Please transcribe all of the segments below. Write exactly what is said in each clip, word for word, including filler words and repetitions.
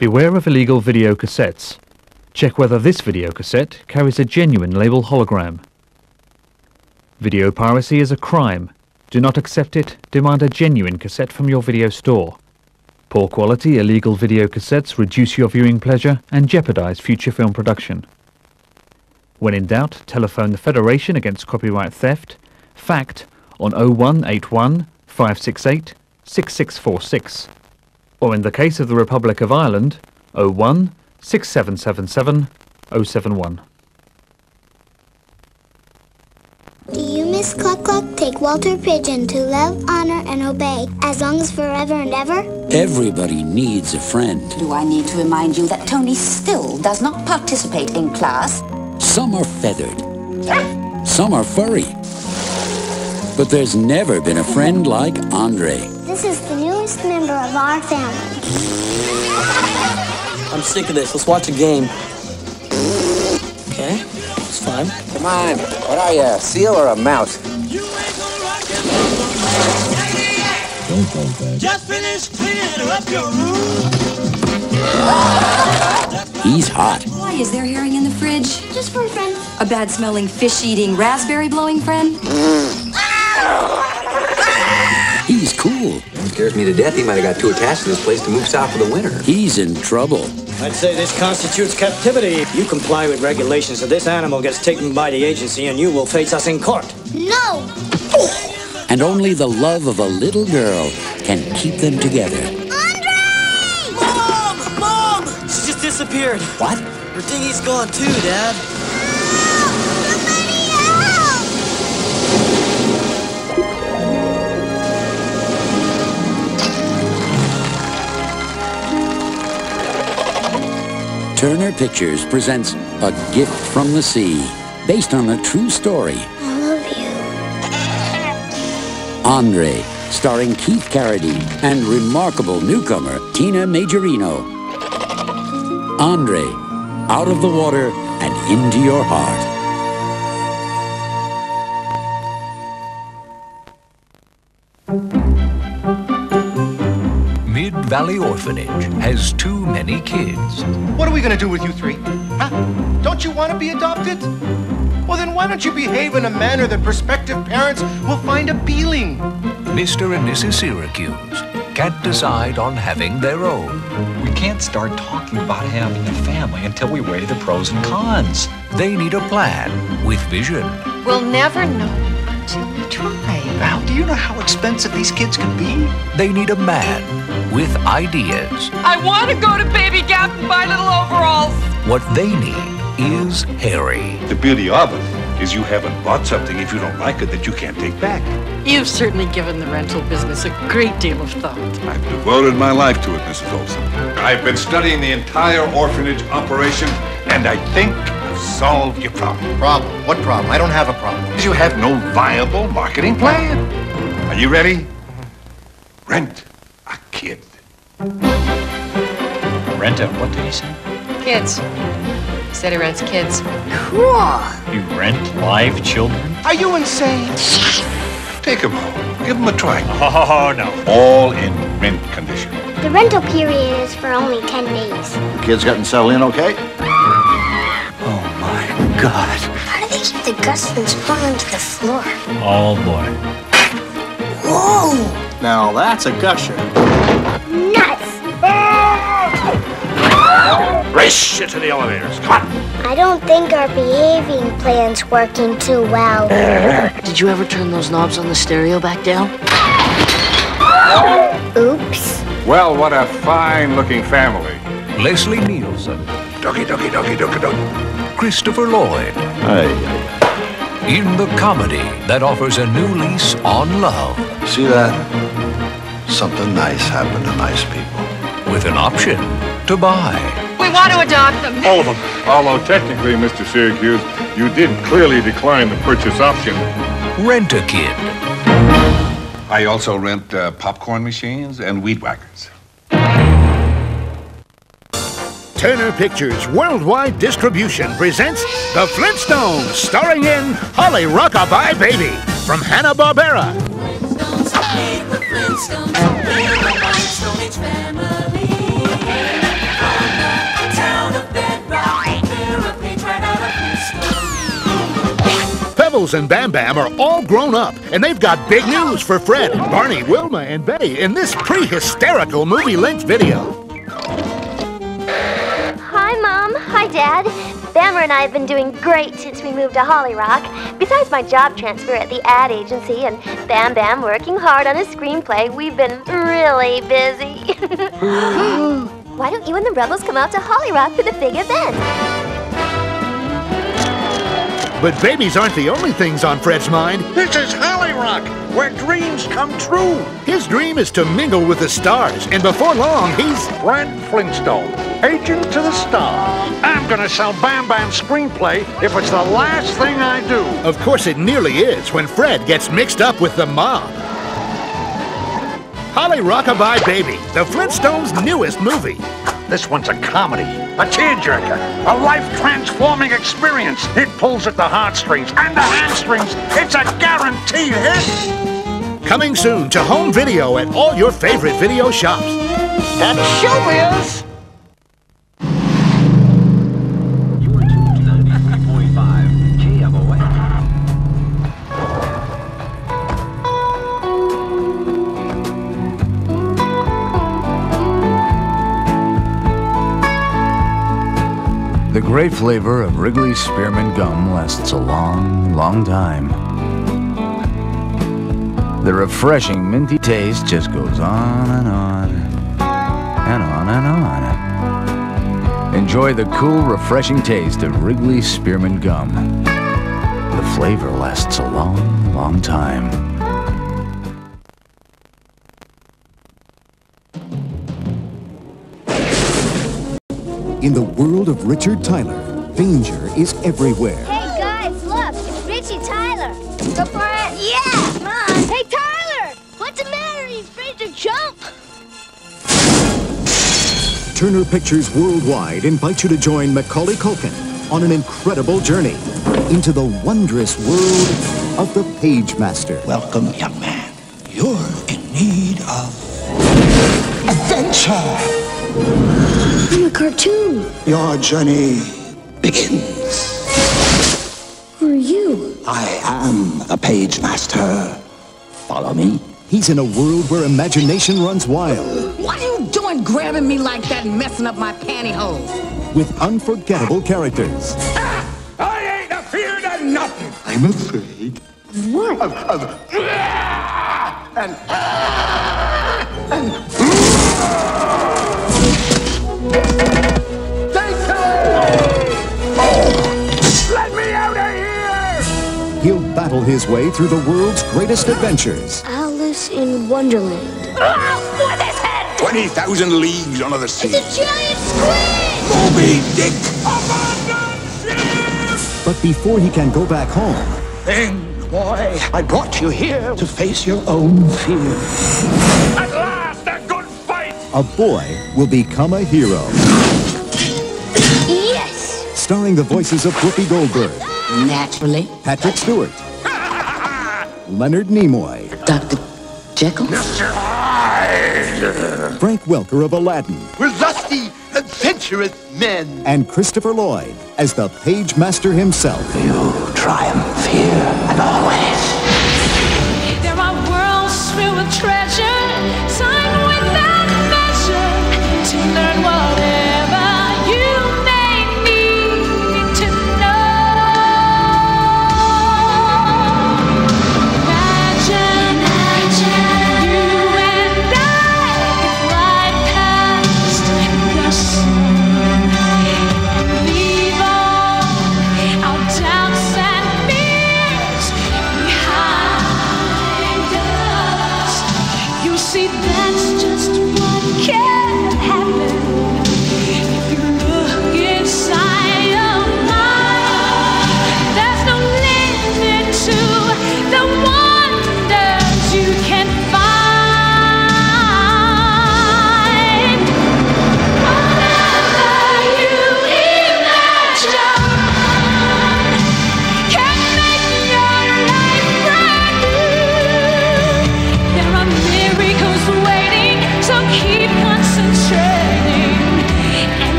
Beware of illegal video cassettes. Check whether this video cassette carries a genuine label hologram. Video piracy is a crime. Do not accept it. Demand a genuine cassette from your video store. Poor quality illegal video cassettes reduce your viewing pleasure and jeopardize future film production. When in doubt, telephone the Federation Against Copyright Theft, FACT, on oh one eight one, five six eight, six six four six. Or in the case of the Republic of Ireland, oh one, six seven seven seven, oh seven one. Do you, Miss Cluck Cluck, take Walter Pigeon to love, honor, and obey, as long as forever and ever? Everybody needs a friend. Do I need to remind you that Tony still does not participate in class? Some are feathered. Some are furry. But there's never been a friend like Andre. This is the newest member of our family. I'm sick of this. Let's watch a game. Okay, it's fine. Come on, what are you, a seal or a mouse? Just finished cleaning up your room. He's hot. Why is there herring in the fridge? Just for a friend. A bad-smelling, fish-eating, raspberry-blowing friend? He's cool. Scares me to death. He might have got too attached to this place to move south for the winter. He's in trouble. I'd say this constitutes captivity. You comply with regulations, so this animal gets taken by the agency and you will face us in court. No! And only the love of a little girl can keep them together. Andre! Mom! Mom! She just disappeared. What? Her dinghy's gone too, Dad. Somebody help! Turner Pictures presents A Gift from the Sea, based on a true story. I love you. Andre, starring Keith Carradine and remarkable newcomer Tina Majorino. Andre, out of the water and into your heart. Mid-Valley Orphanage has too many kids. What are we gonna do with you three? Huh? Don't you want to be adopted? Well, then why don't you behave in a manner that prospective parents will find appealing? Mister and Missus Syracuse can't decide on having their own. We can't start talking about having a family until we weigh the pros and cons. They need a plan with vision. We'll never know until we try. Val, do you know how expensive these kids can be? They need a man with ideas. I want to go to Baby Gap and buy little overalls. What they need is Harry. The beauty of it is you haven't bought something if you don't like it that you can't take back. You've certainly given the rental business a great deal of thought. I've devoted my life to it, Missus Olson. I've been studying the entire orphanage operation, and I think I've solved your problem. Problem? What problem? I don't have a problem. Because you have no viable marketing plan. Are you ready? Rent a kid. Rent a, what did he say? Kids. He said he rents kids. Cool. You rent live children? Are you insane? Take them home. Give them a try. Oh, no. All in mint condition. The rental period is for only ten days. The kids gotten settled in okay? Oh, my God. How do they keep the Gusmans falling to the floor? Oh, boy. Whoa! Now that's a gusher. Nuts! Race into the elevators. Come on. I don't think our behaving plan's working too well. Did you ever turn those knobs on the stereo back down? Oops. Well, what a fine-looking family. Leslie Nielsen. Doggy, doggy, doggy, doggy, doggy. Christopher Lloyd. Hey. In the comedy that offers a new lease on love. See that? Something nice happened to nice people. With an option to buy. We want to adopt them. All of them. Although technically, Mister Syracuse, you did clearly decline the purchase option. Rent a Kid. I also rent uh, popcorn machines and weed whackers. Turner Pictures Worldwide Distribution presents The Flintstones, starring in Holly Rockabye Baby from Hanna-Barbera. Flintstones, hey, the Flintstones, we're the Flintstone family. Rebels and Bam Bam are all grown up, and they've got big news for Fred, Barney, Wilma, and Betty in this pre-hysterical movie-length video. Hi, Mom. Hi, Dad. Bammer and I have been doing great since we moved to Holly Rock. Besides my job transfer at the ad agency and Bam Bam working hard on a screenplay, we've been really busy. Why don't you and the Rebels come out to Holly Rock for the big event? But babies aren't the only things on Fred's mind. This is Holly Rock, where dreams come true. His dream is to mingle with the stars, and before long, he's... Fred Flintstone, agent to the stars. I'm gonna sell Bam Bam's screenplay if it's the last thing I do. Of course it nearly is when Fred gets mixed up with the mob. Holly Rockabye Baby, the Flintstones' newest movie. This one's a comedy, a tearjerker, a life-transforming experience. It pulls at the heartstrings and the hamstrings. It's a guaranteed hit. Coming soon to home video at all your favorite video shops. That's showbiz. You are tuned to ninety-three point five K M O X. The great flavor of Wrigley's Spearmint Gum lasts a long, long time. The refreshing minty taste just goes on and on, and on and on. Enjoy the cool, refreshing taste of Wrigley's Spearmint Gum. The flavor lasts a long, long time. In the world of Richard Tyler, danger is everywhere. Hey guys, look, it's Richie Tyler. Go for it. Yeah, come on. Hey Tyler, what's the matter? He's afraid to jump. Turner Pictures Worldwide invites you to join Macaulay Culkin on an incredible journey into the wondrous world of the Page Master. Welcome, young man. You're in need of adventure. I'm a cartoon. Your journey begins. Who are you? I am the Page Master. Follow me. He's in a world where imagination runs wild. What are you doing grabbing me like that and messing up my pantyhose? With unforgettable characters. Ah, I ain't afeard of nothing. I'm afraid. What? Of, of, and, and, let me out of here! He'll battle his way through the world's greatest adventures. Alice in Wonderland. Ah, what is it? twenty thousand leagues under the sea. It's a giant squid! Moby Dick! But before he can go back home... Think, boy, I brought you here to face your own fear. At last, a good fight! A boy will become a hero. Yes! Starring the voices of Whoopi Goldberg. Naturally. Patrick Stewart. Leonard Nimoy. Doctor Jekyll. Mister Hyde. Frank Welker of Aladdin. We're lusty, adventurous men. And Christopher Lloyd as the Page Master himself. You triumph here and always. There are worlds filled with treasure, time without measure, to learn whatever you may need to know. Imagine, imagine you and I could fly past the sun and leave all our doubts and fears behind.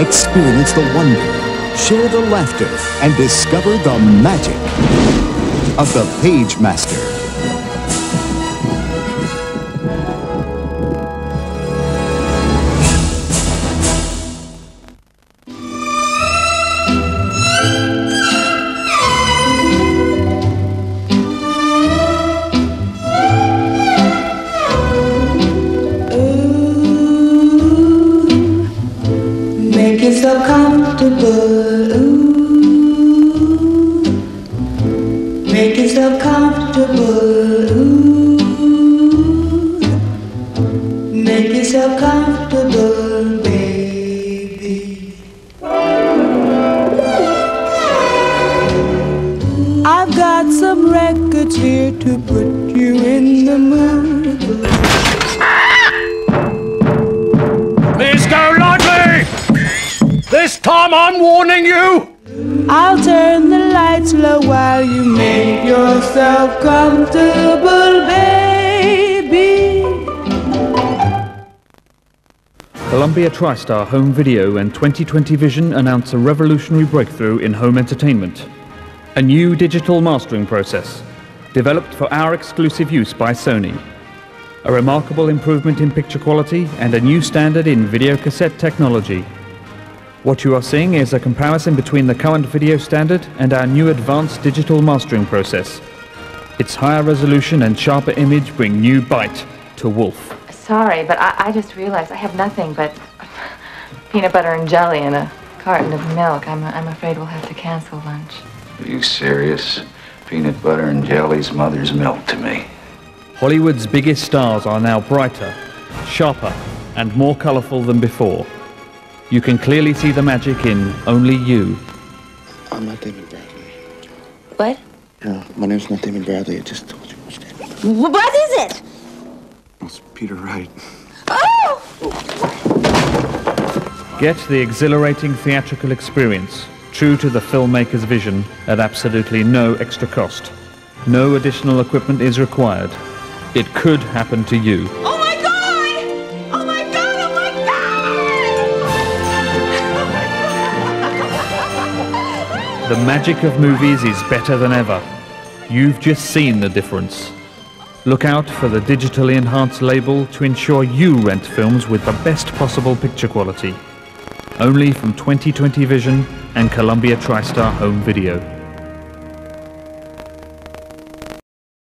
Experience the wonder, share the laughter, and discover the magic of the Page Master. Make yourself comfortable. Ooh. Make yourself comfortable. Ooh. Make yourself comfortable, baby. I've got some records here to put you in the mood. Mister Ludley! This time I'm warning you! I'll turn the lights low while you make yourself comfortable, baby. Columbia TriStar Home Video and twenty twenty Vision announce a revolutionary breakthrough in home entertainment. A new digital mastering process, developed for our exclusive use by Sony. A remarkable improvement in picture quality and a new standard in videocassette technology. What you are seeing is a comparison between the current video standard and our new advanced digital mastering process. Its higher resolution and sharper image bring new bite to Wolf. Sorry, but I, I just realized I have nothing but peanut butter and jelly and a carton of milk. I'm, I'm afraid we'll have to cancel lunch. Are you serious? Peanut butter and jelly's mother's milk to me. Hollywood's biggest stars are now brighter, sharper, and more colorful than before. You can clearly see the magic in Only You. I'm not David Bradley. What? No, my name's not David Bradley. I just told you what's name. What is it? It's Peter Wright. Oh! Get the exhilarating theatrical experience, true to the filmmaker's vision, at absolutely no extra cost. No additional equipment is required. It could happen to you. Oh my God! Oh my God! Oh my God! The magic of movies is better than ever. You've just seen the difference. Look out for the digitally enhanced label to ensure you rent films with the best possible picture quality. Only from twenty twenty Vision and Columbia TriStar Home Video.